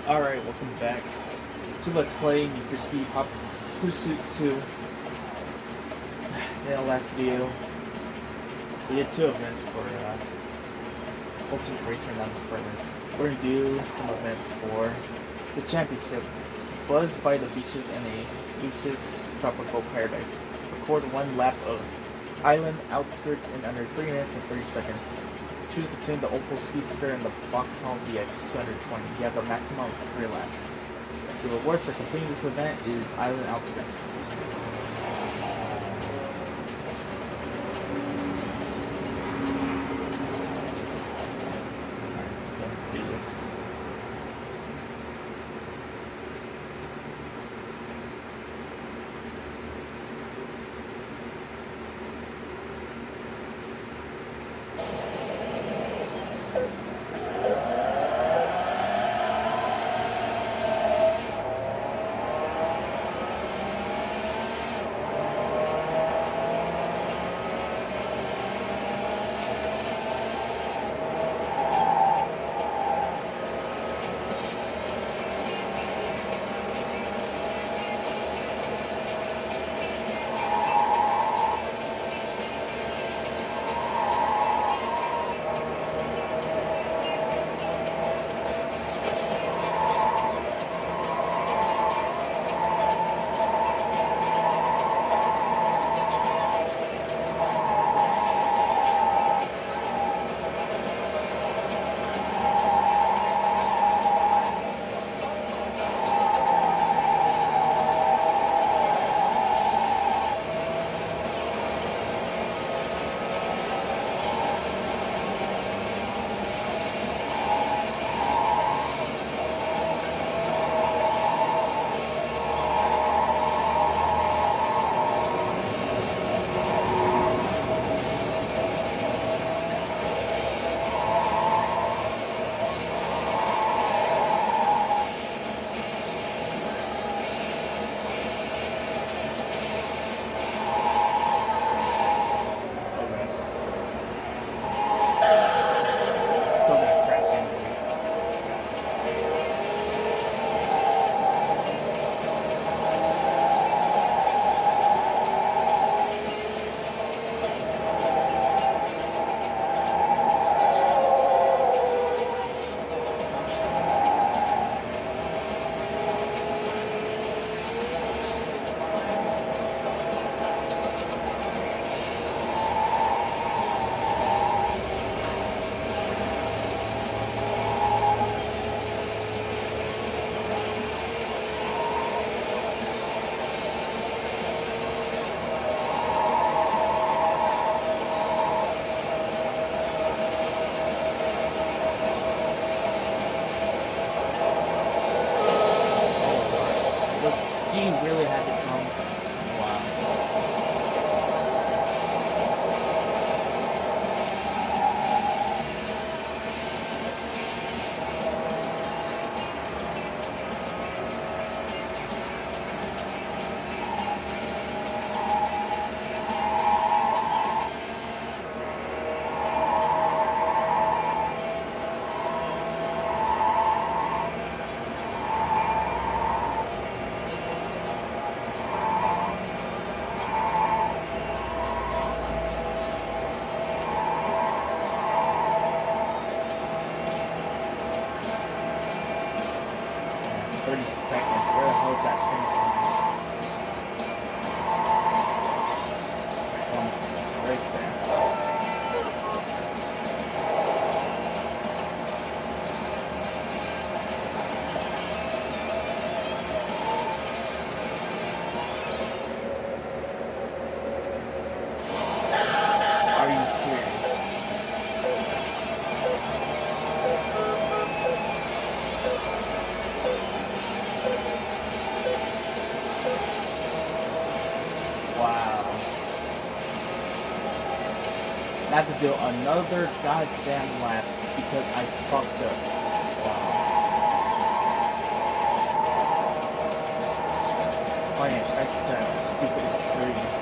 Alright, welcome back to Let's Play Need for Speed Hot Pursuit 2. In the last video, we did 2 events for Ultimate Racer and non-Sprinter. We're going to do some events for the championship. Buzz by the beaches in a beaches tropical paradise. Record 1 lap of island outskirts in under 3 minutes and 30 seconds. Choose between the Opel Speedster and the Vauxhall VX 220. You have a maximum of 3 laps. The reward for completing this event is Island Outskirts. Alright, let's go do this. He really had to come. Wow. Seconds. Where the hell is that finish line? It's almost right there. Are you serious? I have to do another goddamn lap because I fucked up. Wow. Oh yeah, crash that stupid tree.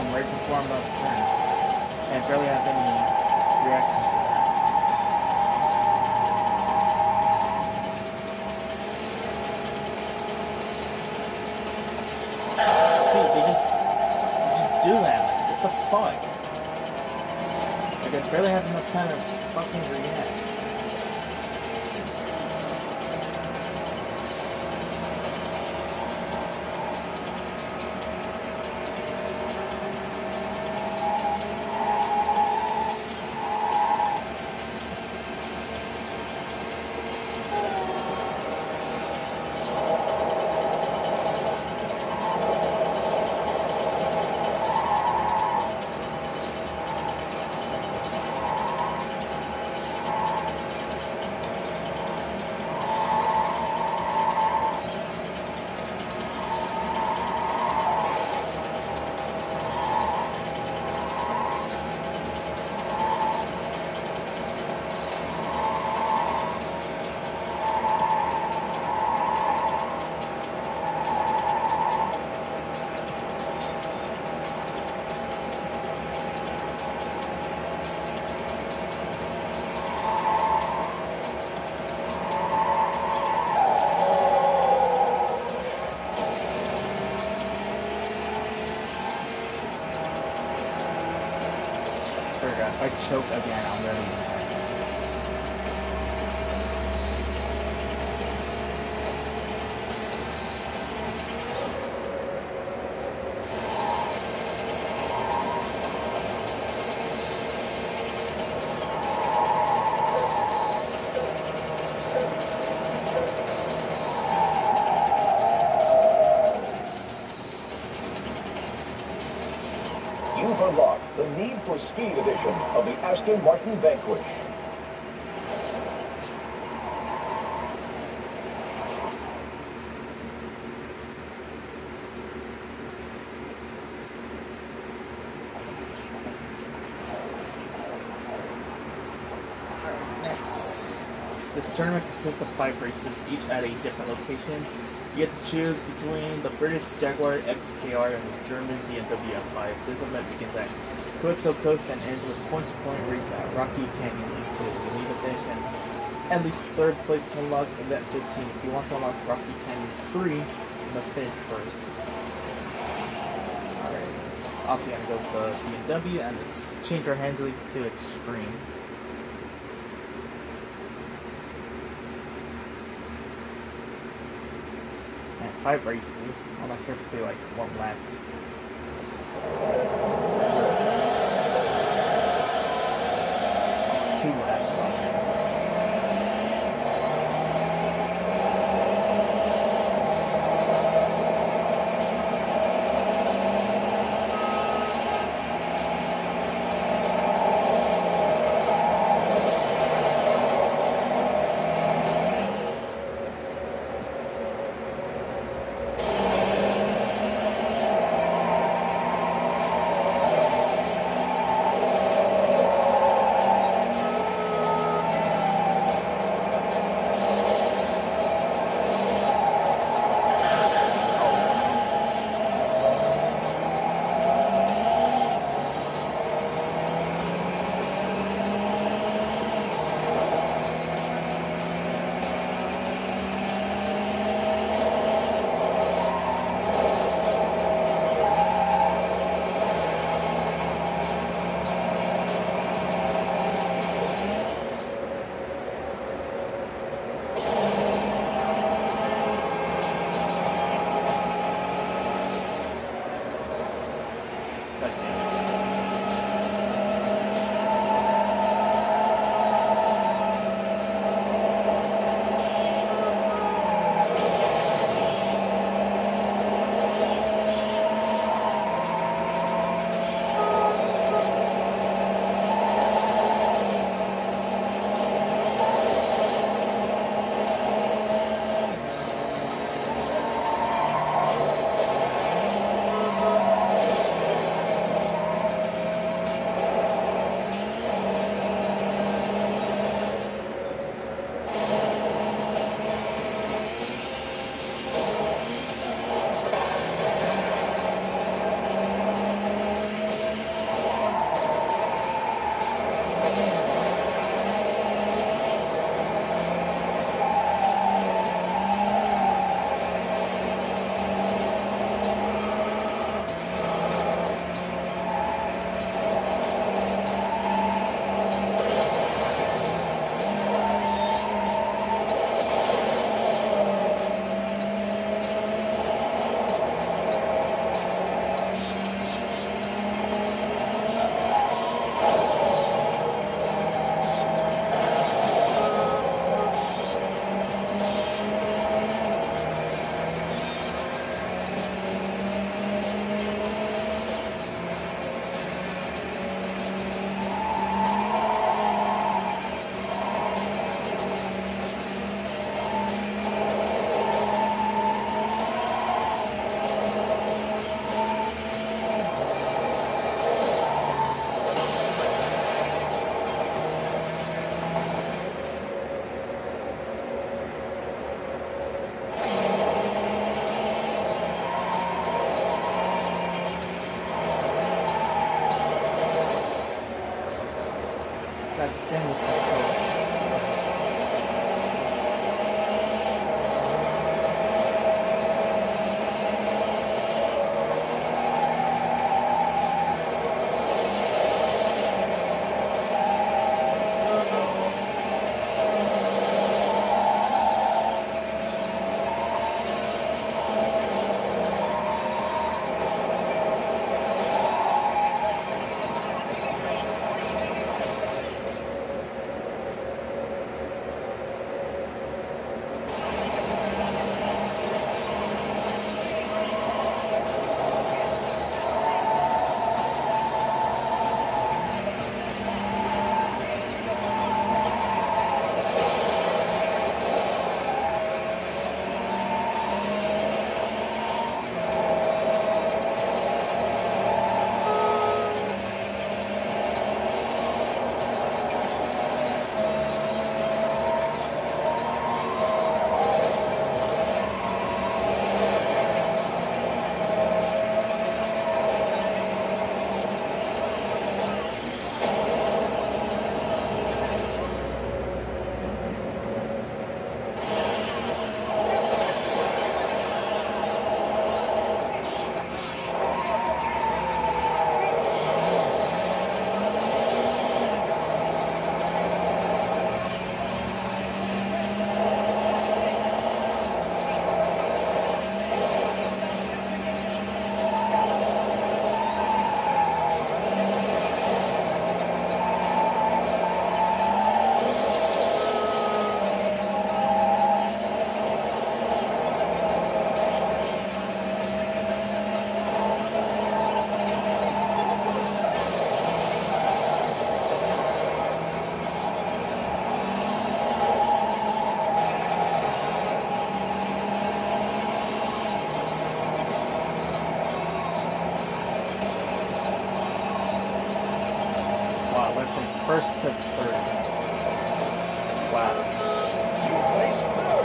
bomb right before I'm about to turn. And barely have any reaction to that. See, they just do that. Like, what the fuck? Like, I barely have enough time to fucking react. If I choke again, I'm gonna be mad. You've unlocked the Need for Speed edition of the Aston Martin Vanquish. Next. This tournament consists of 5 races, each at a different location. You get to choose between the British Jaguar XKR and the German BMW M5. This event begins at Calypso Coast and ends with point-to-point race at Rocky Canyons 2. You need to finish in at least 3rd place to unlock event 15. If you want to unlock Rocky Canyons 3, you must finish first. Alright. Also, you're going to go with the BMW and let's change our handling to Extreme. And 5 races. I'm not sure if it's be like 1 lap. Let's see. 2 laps on there. damn this control. First to third. Wow. You placed third.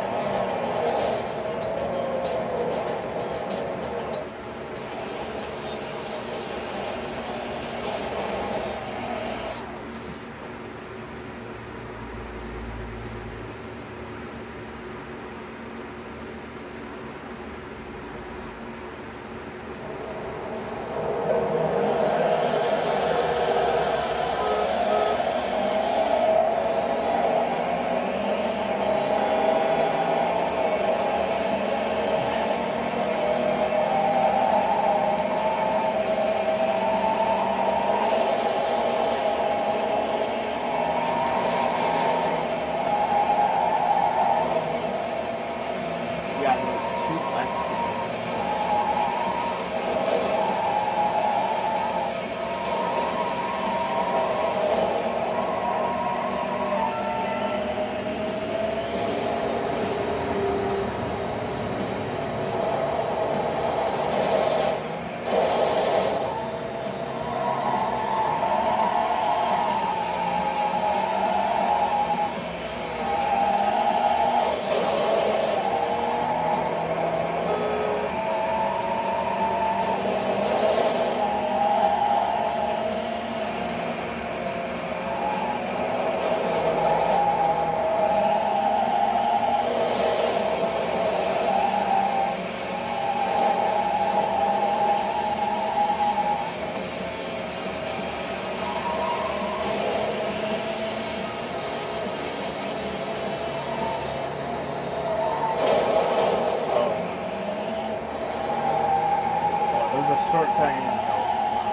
shortcut in the middle.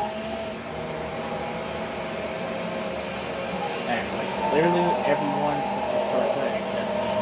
And like literally everyone took the shortcut except me.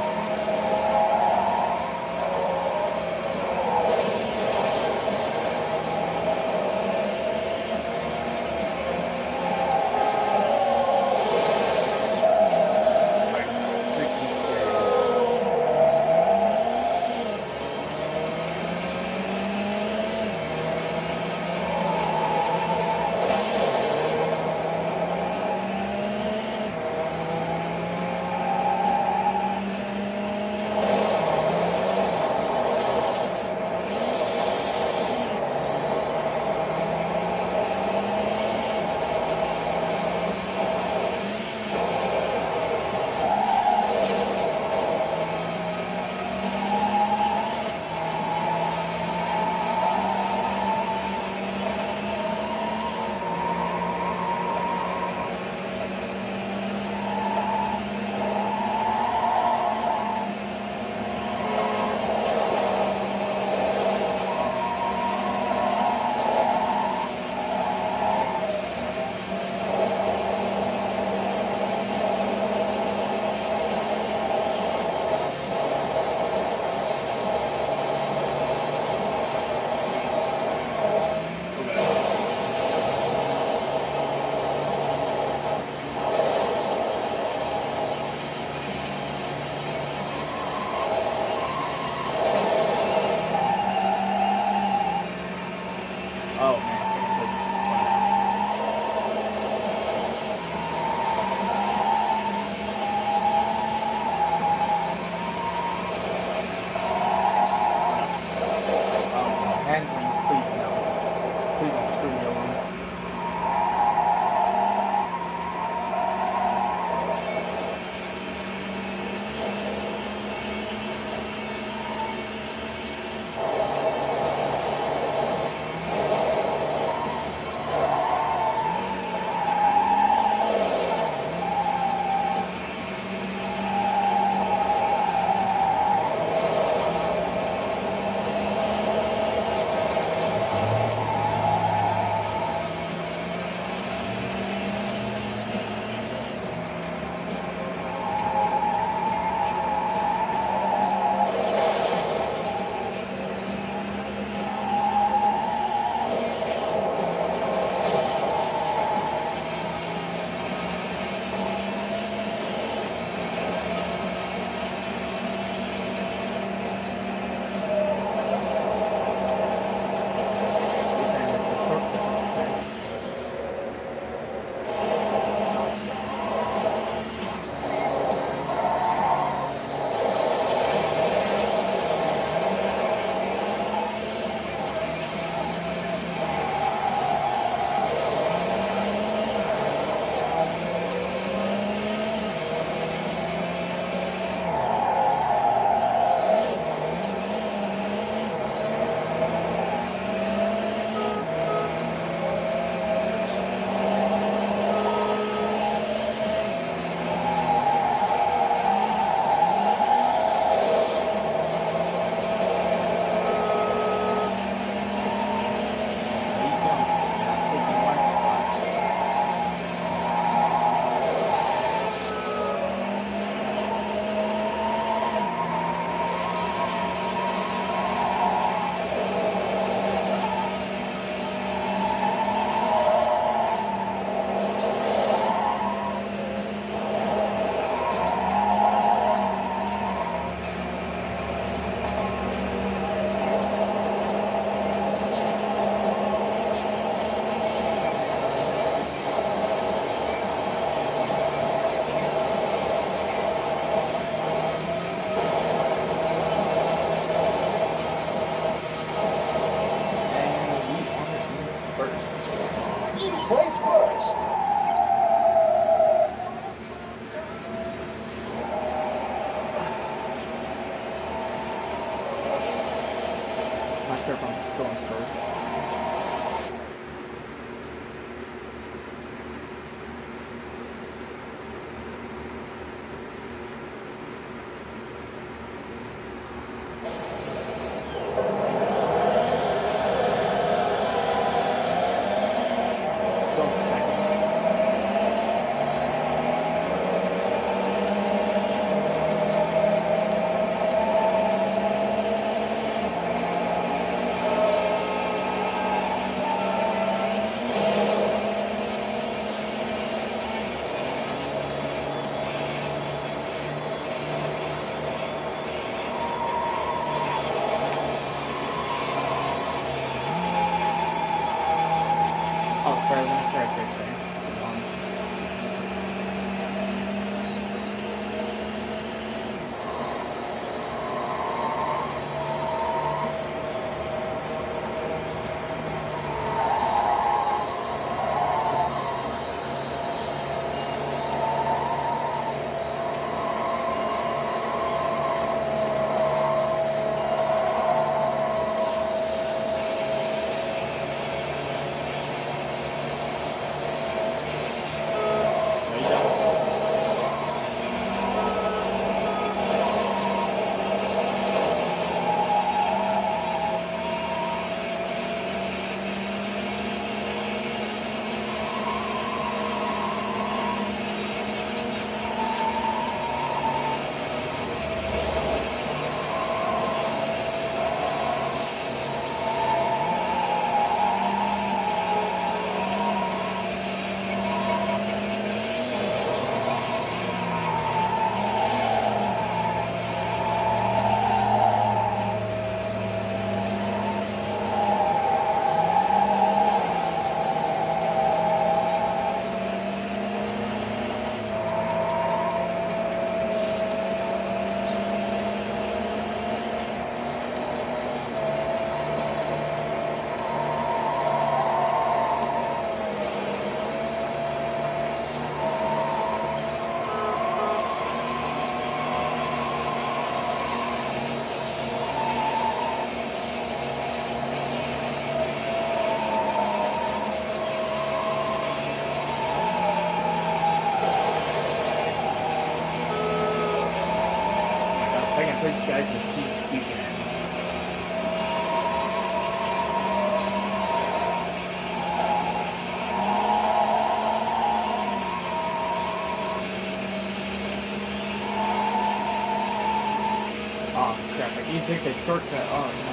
sure if I'm still in first. This guy just keeps beating it. Oh crap, I can take the shortcut. Oh no.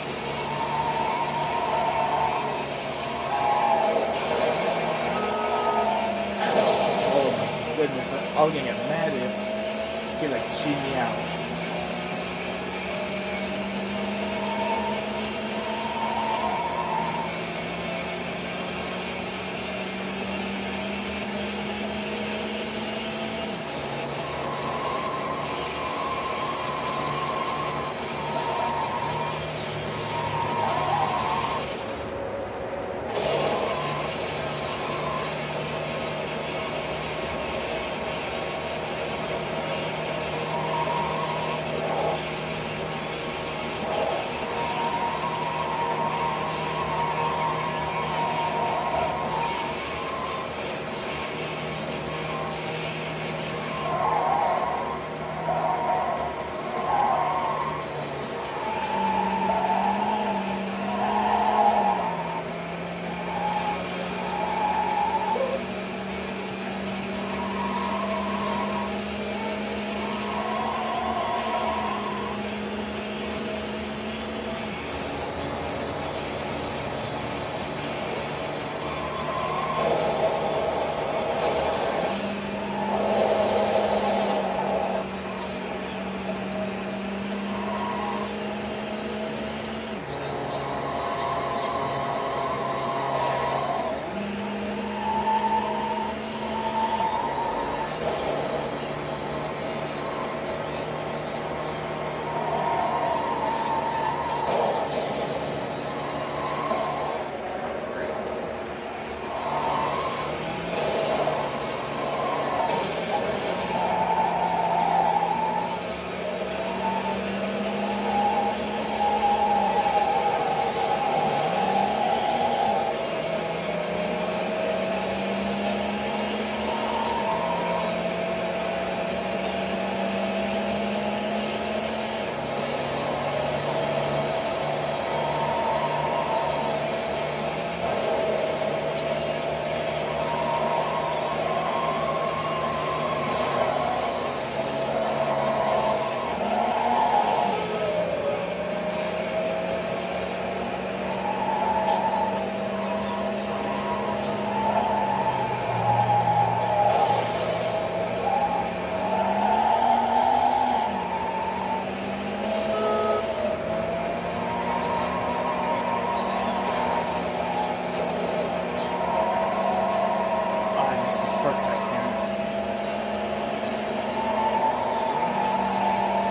Oh my goodness, I was gonna get mad if he like cheat me out.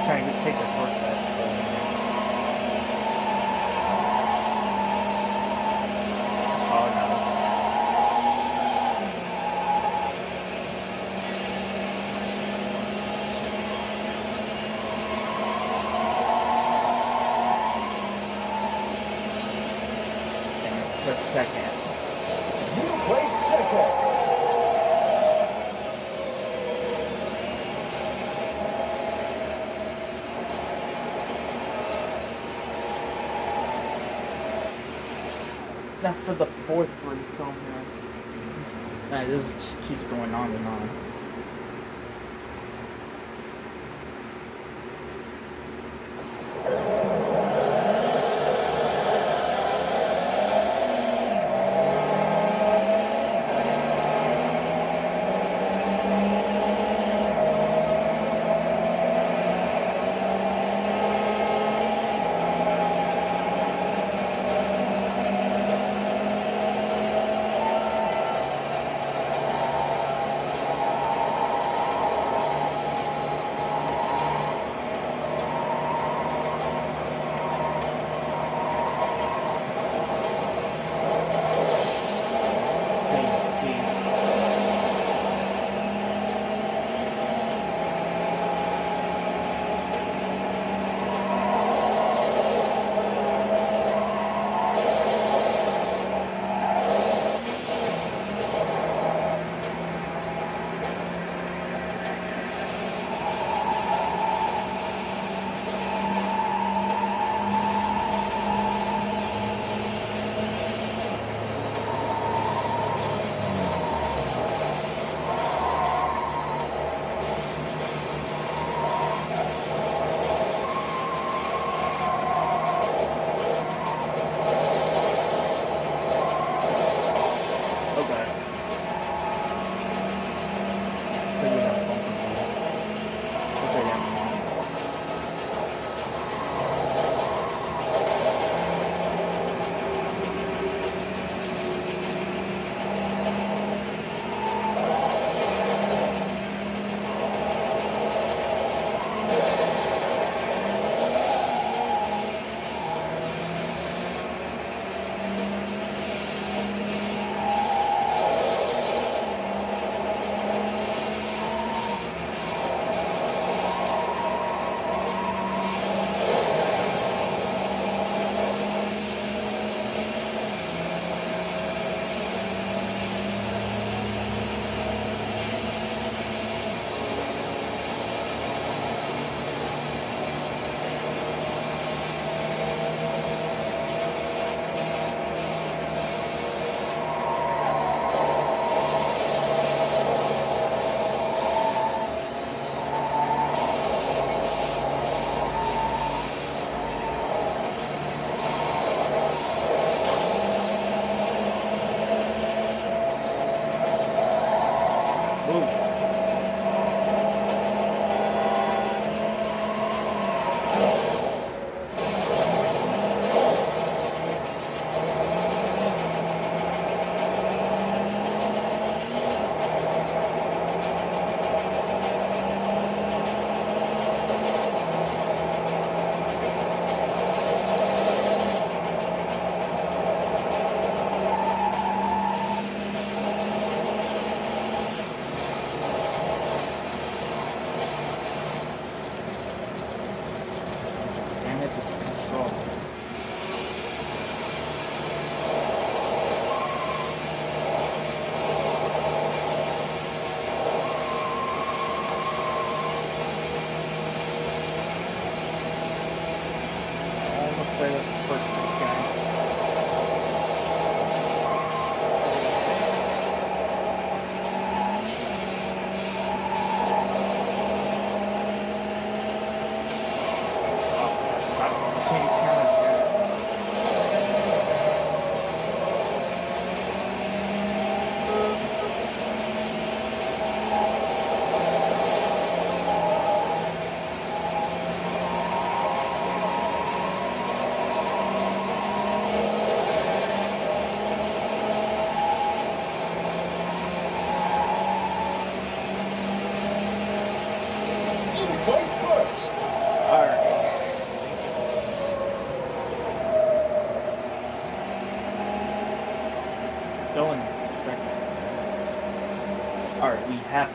trying to take the shortcut, but I missed. Oh no. Damn, it took second. You place second. Now for the fourth race on here. Man, this just keeps going on and on.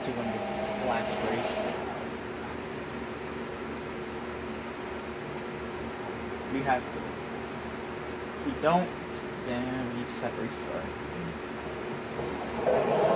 to win this last race. We have to. If we don't, then we just have to restart.